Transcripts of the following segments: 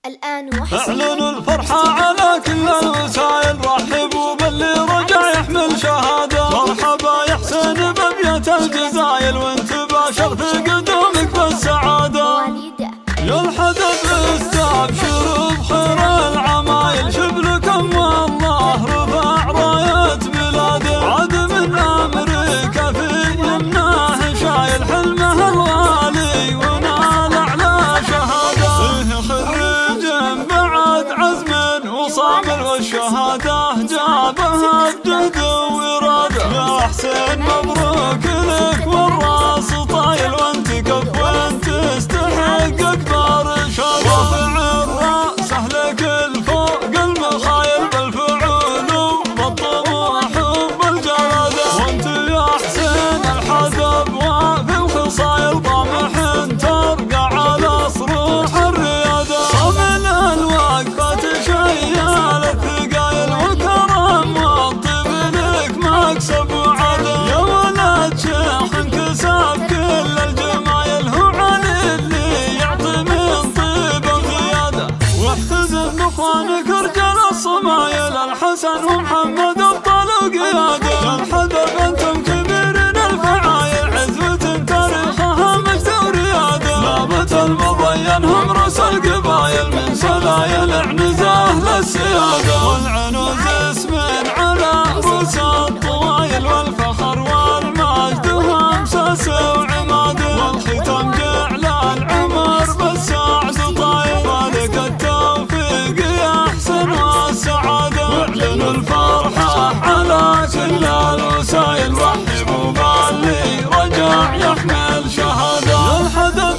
الآن اعلنوا الفرحة على كل الوسائل، رحبوا باللي رجع يحمل شهادة. مرحبا يا حسين بأبيات الجزايل، وانت باشر في قدومك بالسعادة. يا الحدث استبشروا بخير العمايل، شبلكم والله رفع راية بلاده. عاد من أمريكا في يمناه شايل حلمه الغالي، ونال أعلى شهادة. فيه خريج بعد عزم وصامل، والشهادة جابها بجهد وإرادة. يا حسين مبروك لك والراس طايل، وانت كف وانت تستحق أكبر شهادة. رافع الراس أهلك الفوق المخايل، بالفعول وبالطموح وبالجلادة. وانت يا حسين الحدب وفي الخصايل، طامح ترقع على صروح الريادة. صامل الوقفة تشيال الثقايل، والكرم والطيب لك مكسب وعادة. يا ولد شيخ انكسب كل الجمايل، هو علي اللي يعطي من طيب وزيادة. واحتزم باخوانك رجال الصمايل، الحسن ومحمد ابطال وقيادة. يا الحدب انتم كبيرين الفعايل، عزوة تاريخها مجد وريادة. نابت المضين هم رؤوس القبايل، من سلايل عنزه للسيادة. والعنوز اسم على رؤوس الطوايل، والفخر والمجد وامساس وعماده. والختام جعل العمر بالسعد طايل، مالك التوفيق يا حسن والسعادة. واعلنوا الفرحة على كل الوسائل، رحبوا باللي رجع يحمل شهادة. يا الحدث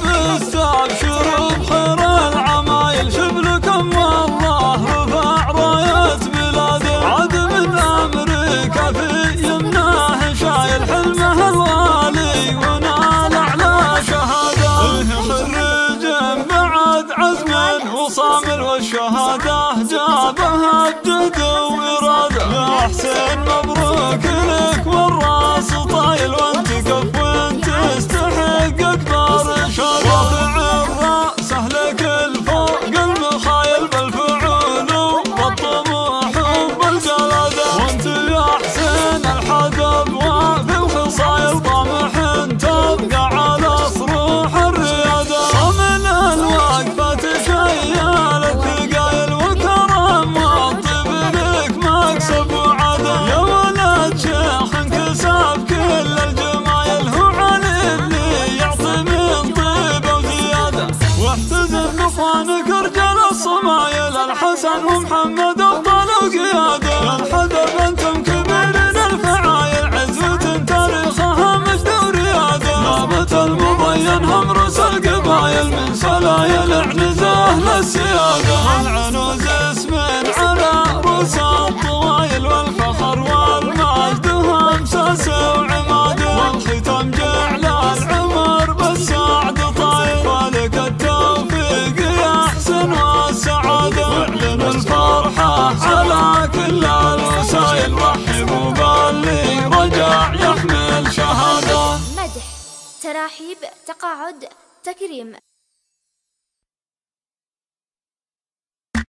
استبشروا بخير العمايل، شبلكم والله رفع راية بلاده. عاد من أمريكا في يمناه شايل حلمه الغالي، ونال أعلى شهادة. فيه خريج بعد عزم وصامل، والشهادة جابها بجهد وإرادة. يا حسين مبروك لك والراس طايل، وانت كف وانت تستحق أكبر شهادة. رافع الراس أهلك الفوق المخايل، بالفعول وبالطموح وبالجلادة. وانت يا حسين الحدب وفي الخصايل، طامح تبقى على صروح الريادة. صامل الوقفة تشيال الثقايل، والكرم والطيب لك مكسب وعادة. يا ولد شيخ انكسب كل الجمايل، هو علي اللي يعطي من طيب وزيادة. واحتزم باخوانك رجال الصمايل، الحسن ومحمد ابطال وقيادة. يا الحدب انتم كبيرين الفعايل، عزوة تاريخها مجد وريادة. نابت المضين هم رؤوس القبايل، من سلايل عنزه للسيادة. والعنوز اسم على رؤوس الطوايل، والفخر والمجد وامساس وعماده. والختام جعل العمر بالسعد طايل، مالك التوفيق يا حسن والسعادة. واعلنوا الفرحة على كل الوسائل، رحبوا باللي رجع يحمل شهادة. مدح، تراحيب، تقاعد، تكريم.